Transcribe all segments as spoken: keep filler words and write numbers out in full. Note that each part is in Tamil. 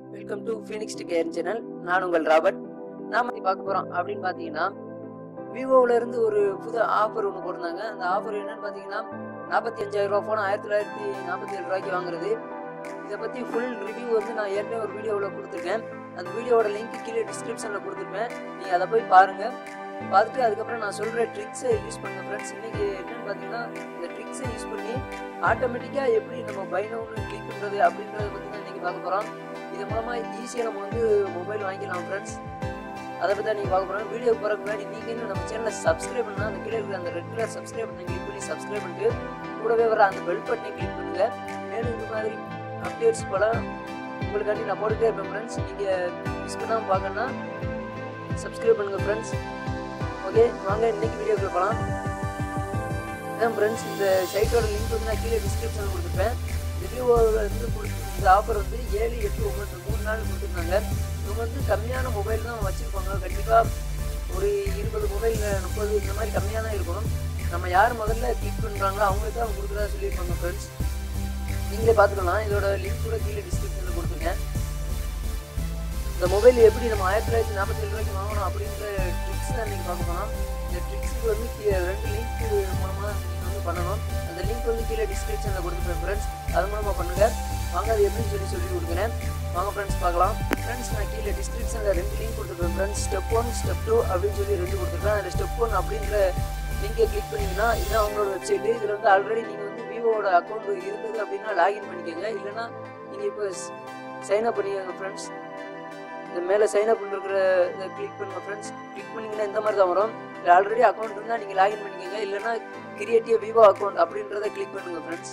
Welcome to Phoenix Tech channel. நான் உங்கள் ராபர்ட். நாம பார்க்க போறோம் அப்படின்னு பாத்தீங்கன்னா, விவோல இருந்து ஒரு புது ஆஃபர் ஒன்று போட்டிருந்தாங்க. அந்த ஆஃபர் என்னன்னு பாத்தீங்கன்னா, நாற்பத்தி அஞ்சாயிரம் ரூபாய் போன ஆயிரத்தி தொள்ளாயிரத்தி நாற்பத்தி ஏழு ரூபாய்க்கு வாங்குறது. இதை பத்தி ஃபுல் ரிவ்யூ வந்து நான் ஏற்கனவே ஒரு வீடியோவில் கொடுத்துருக்கேன். அந்த வீடியோட லிங்க் கீழே டிஸ்கிரிப்ஷனில் கொடுத்துருப்பேன். நீங்கள் அதை போய் பாருங்க. பார்த்துட்டு அதுக்கப்புறம் நான் சொல்கிற ட்ரிக்ஸை யூஸ் பண்ணுங்க ஃப்ரெண்ட்ஸ். இன்னைக்கு என்னன்னு பார்த்தீங்கன்னா, இந்த ட்ரிக்ஸை யூஸ் பண்ணி ஆட்டோமேட்டிக்காக எப்படி நம்ம பை நவுன்னு கிளிக் பண்ணுறது அப்படின்றத பற்றி தான் இன்றைக்கி பார்க்க போகிறோம். இது மூலமாக ஈஸியாக நம்ம வந்து மொபைல் வாங்கிக்கலாம் ஃப்ரெண்ட்ஸ். அதை பற்றி தான் நீங்கள் பார்க்க போகிறோம். வீடியோ போகிறதுக்கு முன்னாடி நீங்கள் இன்னும் நம்ம சேனலை சப்ஸ்கிரைப் பண்ணால் அந்த கீழே இருக்கிற அந்த ரெட் கலர் சப்ஸ்கிரைப் பண்ணி கிளிக் பண்ணி சப்ஸ்கிரைப் பண்ணிட்டு கூடவே வர அந்த பெல் பட்டனை கிளிக் பண்ணுங்கள். மேலும் இந்த மாதிரி அப்டேட்ஸ் போல உங்களுக்காண்டி நான் போட்டுகிட்டே இருப்பேன் ஃப்ரெண்ட்ஸ். நீங்கள் மிஸ் பண்ணாமல் பார்க்கணுன்னா சப்ஸ்கிரைப் பண்ணுங்கள் ஃப்ரெண்ட்ஸ். ஓகே, வாங்க இன்னைக்கு வீடியோக்குள்ள போகலாம். அதான் ஃப்ரெண்ட்ஸ், இந்த சைட்டோட லிங்க் வந்து நான் கீழே டிஸ்கிரிப்ஷனில் கொடுத்துருப்பேன். இந்த விவோவில் இருந்து கொடுத்து இந்த ஆஃபர் வந்து ஏழு எட்டு ஒம்பது மூணு நாள் கொடுத்துருந்தாங்க. இவங்க வந்து கம்மியான மொபைல் தான் வச்சுருப்பாங்க. கண்டிப்பாக ஒரு இருபது மொபைல் முப்பது இந்த மாதிரி கம்மியாக தான் இருக்கணும். நம்ம யார் முதல்ல கிளிக் பண்ணுறாங்களோ அவங்களுக்கு தான் அவங்க கொடுக்குறதா சொல்லியிருப்பாங்க ஃப்ரெண்ட்ஸ். நீங்களே பார்த்துக்கலாம். இதோட லிங்க் கூட கீழே டிஸ்கிரிப்ஷனில் கொடுத்துருக்கேன். இந்த மொபைல் எப்படி நம்ம ஆயிரத்தி தொள்ளாயிரத்தி நாற்பத்தி ஏழு ரூபாய்க்கு வாங்கணும் அப்படின்ற ட்ரிக்ஸ் தான் நீங்கள் பார்க்க போகலாம். இந்த ட்ரிக்ஸுக்கு வந்து ரெண்டு லிங்க் மூலமாக நீங்கள் வந்து பண்ணணும். அந்த லிங்க் வந்து கீழே டிஸ்கிரிப்ஷனில் கொடுத்துருப்பேன் ஃப்ரெண்ட்ஸ். அது மூலமாக பண்ணுங்கள். வாங்க அது எப்படின்னு சொல்லி சொல்லி கொடுக்குறேன். வாங்க ஃப்ரெண்ட்ஸ் பார்க்கலாம். ஃப்ரெண்ட்ஸ், நான் கீழே டிஸ்கிரிப்ஷனில் ரெண்டு லிங்க் கொடுத்துருப்பேன் friends. Step one step two அப்படின்னு சொல்லி ரெண்டு கொடுத்துருப்பேன். அதில் ஸ்டெப் ஒன் அப்படின்ற லிங்கை கிளிக் பண்ணிங்கன்னா இதுதான் அவங்களோட வெப்சைட்டு. இதில் வந்து ஆல்ரெடி நீங்கள் வந்து விவோட அக்கௌண்ட் இருந்தது அப்படின்னா லாகின் பண்ணிக்கோங்க. இல்லைன்னா நீங்கள் இப்போ சைன் அப் பண்ணிக்கோங்க ஃப்ரெண்ட்ஸ். இந்த மேலே சைன் அப் பண்ணிருக்கிற இதை கிளிக் பண்ணுங்கள் ஃப்ரெண்ட்ஸ். கிளிக் பண்ணிங்கன்னா இந்த மாதிரி தான் வரும். இல்லை ஆல்ரெடி அக்கௌண்ட் இருந்தால் நீங்கள் லாகின் பண்ணிக்கோங்க. இல்லைன்னா கிரியேட்டிவ் விவோ அக்கௌண்ட் அப்படின்றத கிளிக் பண்ணுங்கள் ஃப்ரெண்ட்ஸ்.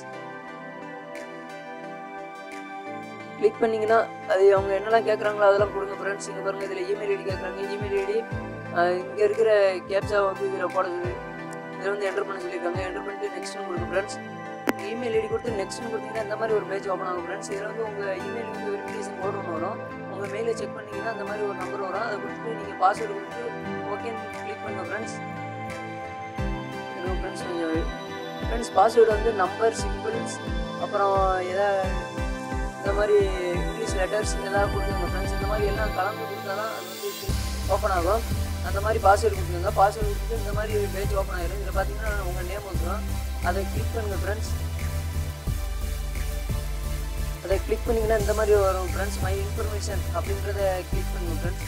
கிளிக் பண்ணிங்கன்னா அது அவங்க என்னெல்லாம் கேட்குறாங்களோ அதெல்லாம் கொடுங்க ஃப்ரெண்ட்ஸ். இங்கே பாருங்கள், இதில் இமெயில் ஐடி கேட்குறாங்க. இமெயில் ஐடி இங்கே இருக்கிற கேப்சா வந்து இதில் போட சொல்லி இதில் வந்து என்டர் பண்ண சொல்லியிருக்காங்க. என்டர் பண்ணிட்டு நெக்ஸ்ட்னு கொடுங்க ஃப்ரெண்ட்ஸ். இமெயில் ஐடி கொடுத்து நெக்ஸ்ட்னு கொடுத்தீங்கன்னா இந்த மாதிரி ஒரு பேஜ் ஓப்பன் ஆகும் ஃப்ரெண்ட்ஸ். இதில் வந்து உங்கள் இமெயில் வந்து வெரிஃபிகேஷன் கோட் ஒன்று வரும். உங்கள் மெயிலை செக் பண்ணிங்கன்னா அந்த மாதிரி ஒரு நம்பர் வரும். அதை கொடுத்துட்டு நீங்கள் பாஸ்வேர்டு கொடுத்து ஓகேன்னு கிளிக் பண்ணுங்கள் ஃப்ரெண்ட்ஸ். ஃப்ரெண்ட்ஸ் கொஞ்சம் ஃப்ரெண்ட்ஸ் பாஸ்வேர்டு வந்து நம்பர் சிம்பிள்ஸ் அப்புறம் எதாவது இந்த மாதிரி இங்கிலீஷ் லெட்டர்ஸ் எதாவது கொடுத்துருங்க ஃப்ரெண்ட்ஸ். இந்த மாதிரி எல்லாம் கலந்து கொடுத்தா தான் அது வந்து ஓப்பன் ஆகும். அந்த மாதிரி பாஸ்வேர்டு கொடுத்துருங்க. பாஸ்வேர்டு கொடுத்துட்டு இந்த மாதிரி பேஜ் ஓப்பன் ஆகிடும். இதில் பார்த்தீங்கன்னா உங்கள் நேம் வந்துடும். அதை கிளிக் பண்ணுங்கள் ஃப்ரெண்ட்ஸ். அதை கிளிக் பண்ணிங்கன்னா இந்த மாதிரி வரும் ஃப்ரெண்ட்ஸ். மை இன்ஃபர்மேஷன் அப்படின்றத கிளிக் பண்ணுங்கள் ஃப்ரெண்ட்ஸ்.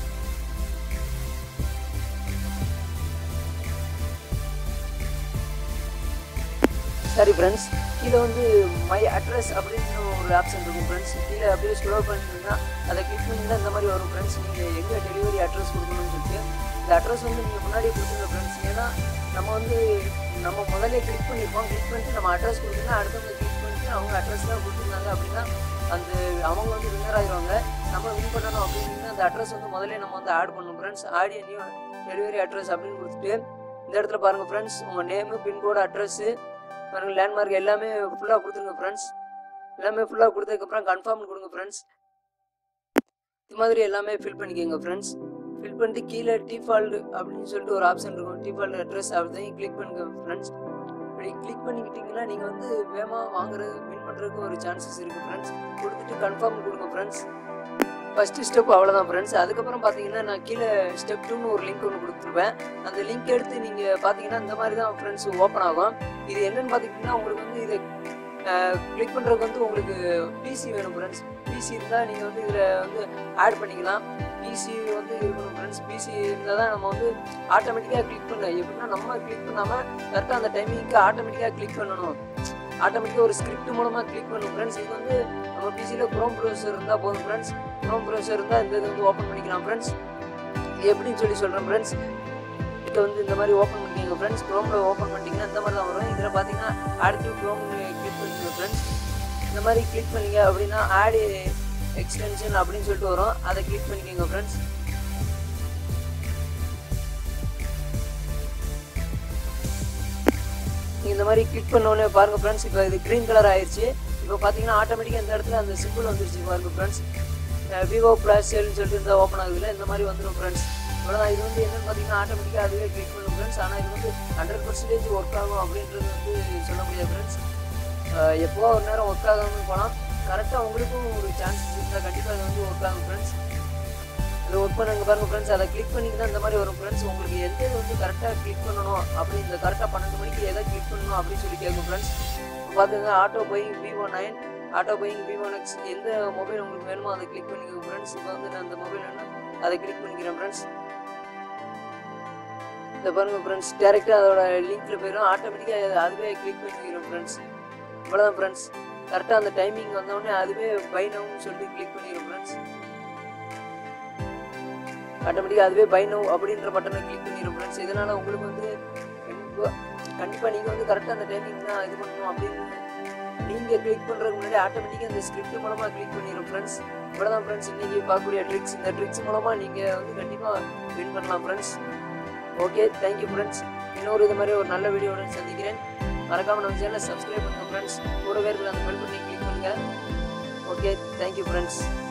சரி ஃப்ரெண்ட்ஸ், கீழே வந்து மை அட்ரஸ் அப்படின்னு ஒரு ஆப்ஷன் இருக்கும் ஃப்ரெண்ட்ஸ். கீழே அப்படியே ஸ்க்ரோல் பண்ணிங்கன்னா அதை கிளிக் பண்ணிங்கன்னா இந்த மாதிரி வரும் ஃப்ரெண்ட்ஸ். நீங்கள் எங்கே டெலிவரி அட்ரஸ் கொடுக்கணும்னு சொல்லிட்டு இந்த அட்ரஸ் வந்து நீங்கள் முன்னாடியே கொடுத்துருங்க ஃப்ரெண்ட்ஸ். ஏன்னா நம்ம வந்து நம்ம முதல்ல கிளிக் பண்ணியிருப்போம். கிளிக் பண்ணிட்டு நம்ம அட்ரஸ் கொடுத்தோம்னா அடுத்தவங்க கிளிக் பண்ணிட்டு அவங்க அட்ரஸ் தான் கொடுத்துருந்தாங்க அப்படின்னா அந்த அவங்க வந்து வின்னர் ஆகிடுவாங்க. நம்ம வின் பண்ணணும் அப்படின்னா அந்த அட்ரஸ் வந்து முதல்ல நம்ம வந்து ஆட் பண்ணணும் friends. Add new delivery address அப்படின்னு கொடுத்துட்டு இந்த இடத்துல பாருங்கள் ஃப்ரெண்ட்ஸ், உங்கள் நேமு, பின்கோடு, அட்ரஸ்ஸு பாருங்கள், லேண்ட்மார்க் எல்லாமே ஃபுல்லாக கொடுத்துருங்க ஃப்ரெண்ட்ஸ். எல்லாமே ஃபுல்லாக கொடுத்ததுக்கப்புறம் கன்ஃபார்ம் கொடுங்க ஃப்ரெண்ட்ஸ். இது மாதிரி எல்லாமே ஃபில் பண்ணிக்கோங்க ஃப்ரெண்ட்ஸ். ஃபில் பண்ணிட்டு கீழே டிஃபால்ட் அப்படின்னு சொல்லிட்டு ஒரு ஆப்ஷன் இருக்கும். டிஃபால்ட் அட்ரஸ் அப்படிதான் கிளிக் பண்ணுங்க ஃப்ரெண்ட்ஸ். இப்படி கிளிக் பண்ணிக்கிட்டிங்கன்னா நீங்கள் வந்து வேகமாக வாங்குறது வின் பண்ணுறதுக்கு ஒரு சான்சஸ் இருக்குது ஃப்ரெண்ட்ஸ். கொடுத்துட்டு கன்ஃபார்ம் கொடுங்க ஃப்ரெண்ட்ஸ். ஃபஸ்ட்டு ஸ்டெப் அவ்வளோதான் ஃப்ரெண்ட்ஸ். அதுக்கப்புறம் பார்த்தீங்கன்னா நான் கீழே ஸ்டெப் டூன்னு ஒரு லிங்க் ஒன்று கொடுத்துருவேன். அந்த லிங்க் எடுத்து நீங்கள் பார்த்தீங்கன்னா இந்த மாதிரி தான் ஃப்ரெண்ட்ஸ் ஓப்பன் ஆகும். இது என்னென்னு பார்த்திங்கன்னா உங்களுக்கு வந்து இதை கிளிக் பண்ணுறதுக்கு வந்து உங்களுக்கு பிசி வேணும் ஃப்ரெண்ட்ஸ். பிசி இருந்தால் நீங்கள் வந்து இதில் வந்து ஆட் பண்ணிக்கலாம். பிசி வந்து இருக்கணும் ஃப்ரெண்ட்ஸ். பிசி இருந்தால் தான் நம்ம வந்து ஆட்டோமேட்டிக்காக கிளிக் பண்ணலாம். எப்படின்னா நம்ம கிளிக் பண்ணாமல் கரெக்டாக அந்த டைமிங்க்கு ஆட்டோமேட்டிக்காக கிளிக் பண்ணணும். ஆட்டோமேட்டிக்காக ஒரு ஸ்கிரிப்ட் மூலமாக கிளிக் பண்ணணும் ஃப்ரெண்ட்ஸ். இது வந்து நம்ம பிசியில் க்ரோம் ப்ரௌசர் இருந்தால் போதும் ஃப்ரெண்ட்ஸ். க்ரோம் ப்ரௌசர் இருந்தால் இந்த இது வந்து ஓப்பன் பண்ணிக்கலாம் ஃப்ரெண்ட்ஸ். இது எப்படின்னு சொல்லி சொல்கிறேன் ஃப்ரெண்ட்ஸ். இதை வந்து இந்த மாதிரி ஓப்பன் பண்ணிக்கோங்க ஃப்ரெண்ட்ஸ். க்ரோமில் ஓப்பன் பண்ணிட்டீங்கன்னா இந்த மாதிரி தான் வரும். இதில் பார்த்தீங்கன்னா ஆட் டு க்ரோம் கிளிக் பண்ணிக்கோங்க ஃப்ரெண்ட்ஸ். இந்த மாதிரி கிளிக் பண்ணிங்க அப்படின்னா ஆட் எக்ஸ்டென்ஷன் அப்படின்னு சொல்லிட்டு வரும். அதை கிளிக் பண்ணிக்கோங்க ஃப்ரெண்ட்ஸ். இந்த மாதிரி கிளிக் பண்ணோடனே பாருங்கள் ஃப்ரெண்ட்ஸ், இப்போ இது க்ரீன் கலர் ஆயிடுச்சு. இப்போ பார்த்தீங்கன்னா ஆட்டோமேட்டிக்காக இந்த இடத்துல அந்த சிம்பிள் வந்துருச்சு பாருங்கள் ஃப்ரெண்ட்ஸ். விவோ ப்ளஸ் சேல்னு சொல்லிட்டு இருந்தால் ஓப்பன் ஆகுதுல இந்த மாதிரி வந்துடும் ஃப்ரெண்ட்ஸ். இவ்வளோதான். இது வந்து என்னென்னு பார்த்தீங்கன்னா ஆட்டோமேட்டிக்காக அதுவே கிளிக் பண்ணும் ஃப்ரெண்ட்ஸ். ஆனால் இது வந்து ஹண்ட்ரட் பர்சன்டேஜ் ஒர்க் ஆகும் அப்படின்றது வந்து சொல்ல முடியாது ஃப்ரெண்ட்ஸ். எப்போ ஒரு நேரம் ஒர்க் ஆகாமல் போனால் கரெக்டாக உங்களுக்கும் ஒரு சான்ஸ் இருந்தால் கண்டிப்பாக அது வந்து ஒர்க் ஆகும் ஃப்ரெண்ட்ஸ். அதை ஒர்க் பண்ணுங்க பாருங்கள் ஃப்ரெண்ட்ஸ். அதை கிளிக் பண்ணிட்டு தான் இந்த மாதிரி வரும் ஃப்ரெண்ட்ஸ். உங்களுக்கு எந்த வந்து கரெக்டாக கிளிக் பண்ணணும் அப்படி இந்த கரெக்டாக பன்னெண்டு மணிக்கு எதை கிளிக் பண்ணணும் அப்படின்னு சொல்லி கேட்கும் ஃப்ரெண்ட்ஸ். இப்போ பார்த்துங்க auto buying Vivo nine, auto buying Vivo Nex, எந்த மொபைல் உங்களுக்கு வேணுமோ அதை கிளிக் பண்ணிக்கோங்க ஃப்ரெண்ட்ஸ். இப்போ வந்து நான் அந்த மொபைல் வேணும் அதை கிளிக் பண்ணிக்கிறேன் ஃப்ரெண்ட்ஸ். இந்த பாருங்க ஃப்ரெண்ட்ஸ், டேரெக்டாக அதோட லிங்க்ல போயிடும், ஆட்டோமேட்டிக்காக அதுவே கிளிக் பண்ணிக்கிறோம் ஃப்ரெண்ட்ஸ். இவ்வளோதான் ஃப்ரெண்ட்ஸ். கரெக்டாக அந்த டைமிங் வந்தோடனே அதுவே பை நவுன்னு சொல்லி கிளிக் பண்ணிக்கிறோம் ஃப்ரெண்ட்ஸ். ஆட்டோமேட்டிக்காக அதுவே பை நவ் அப்படின்ற பட்டனை கிளிக் பண்ணிக்கிறோம் ஃப்ரெண்ட்ஸ். இதனால் உங்களுக்கு வந்து கண்டிப்பாக கண்டிப்பாக நீங்கள் வந்து கரெக்டாக அந்த டைமிங் தான் இது பண்ணணும் அப்படின்னு நீங்கள் கிளிக் பண்ணுறதுக்கு முன்னாடி ஆட்டோமேட்டிக்காக அந்த ஸ்கிரிப்ட் மூலமாக கிளிக் பண்ணிடும் ஃப்ரெண்ட்ஸ். இவ்வளோதான் ஃப்ரெண்ட்ஸ் இன்றைக்கி பார்க்கக்கூடிய ட்ரிக்ஸ். இந்த ட்ரிக்ஸ் மூலமாக நீங்கள் வந்து கண்டிப்பாக வின் பண்ணலாம் ஃப்ரெண்ட்ஸ். Okay, thank you friends. இன்னொரு இது மாதிரி ஒரு நல்ல வீடியோவுடன் சந்திக்கிறேன். மறக்காமல் நம்ம சேனலை சப்ஸ்கிரைப் பண்ணுங்கள் ஃப்ரெண்ட்ஸ். கூடவே இருக்கிற அந்த பெல் பட்டனை கிளிக் பண்ணுங்கள். Okay, thank you friends.